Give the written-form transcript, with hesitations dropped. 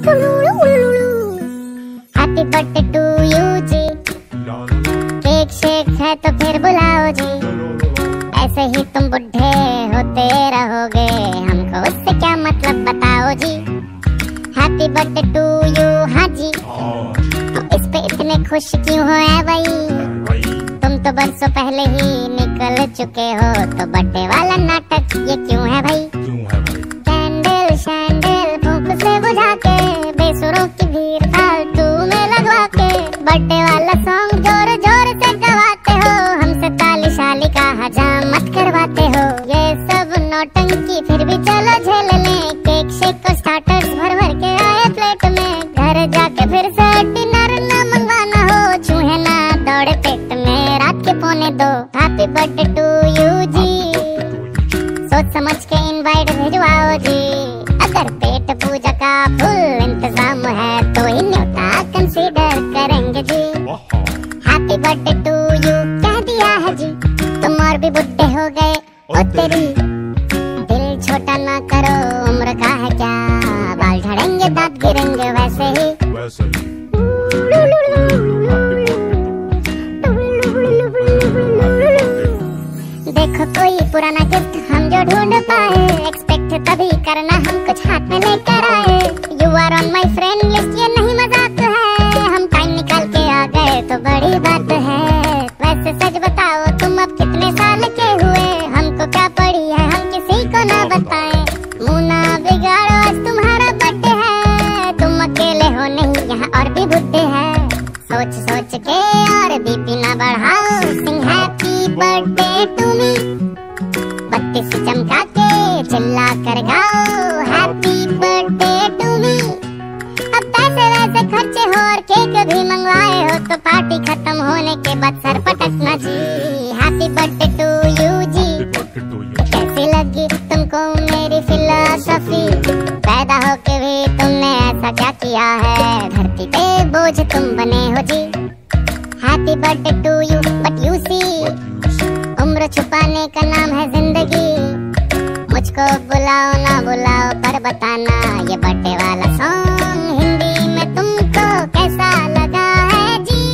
Happy birthday to you जी, cake shake है तो फिर बुलाओ जी। ऐसे ही तुम बुढ़े होते रहोगे, हमको उससे क्या मतलब बताओ जी। हैप्पी बर्थडे टू यू, हाँ जी। तो इस पे इतने खुश क्यों हो ऐ भाई, तुम तो बरसों पहले ही निकल चुके हो, तो बर्थडे वाला नाटक ये क्यों है भाई। कैंडल शैंडल फूंक से बुझा के, बेसुरों की भीड़ फालतू में लगवा के, बर्थडे वाला सॉन्ग जोर जोर से गवाते हो, हमसे ताली शाली का हजाम मत करवाते हो। ये सब नौटंकी फिर भी चलो झेल लें, केक शेक को स्टार्टर्स भर भर के आए प्लेट में, घर जाके फिर से डिनर ना मंगवाना हो, चूहे ना दौड़े पेट में रात के 1:45। हैप्पी बर्थडे टू यू जी, सोच समझ के इनवाइट भिजवाओ जी। अगर पेट पूजा का फुल इंतजाम है तो ही न्योता कंसीडर करेंगे जी। हैप्पी बर्थडे टू यू कह दिया है जी, तुम और भी बुढ़े हो गए ओ तेरी। दिल छोटा ना करो, उम्र का है क्या, बाल झड़ेंगे दांत गिरेंगे वैसे ही। देखो कोई पुराना गिफ्ट हम जो ढूंढ पाए, एक्सपेक्ट तभी करना हम कुछ हाथ में लेकर आए। You are on my friend list, ये नहीं मजाक है, हम टाइम निकाल के आ गए तो बड़ी बात है। वैसे सच बताओ तुम अब कितने साल के हुए, हमको क्या पड़ी है हम किसी को ना बताएं। मुँह ना बिगाड़ो आज तुम्हारा बर्थडे है, तुम अकेले हो नहीं यहाँ और भी बुढ़े हैं। सोच सोच के और बीपी ना बढ़ाओ, sing happy birthday to me, बत्ती से चमका के चिल्ला कर गाओ हैप्पी बर्थडे टू मी। अब पैसे वैसे खर्चे हो और केक भी मंगवाए हो, तो पार्टी खत्म होने के बाद सर पटकना जी। हैप्पी बर्थडे टू यू जी, कैसी लगी तुमको मेरी फिलॉसफी, पैदा होके भी तुमने ऐसा क्या किया है, धरती पे बोझ तुम बने हो जी। Happy birthday to you but you see, उम्र छुपाने का नाम है जिंदगी, मुझको बुलाओ ना बुलाओ पर बताना, ये बर्थडे वाला सॉन्ग हिंदी में तुमको कैसा लगा है जी।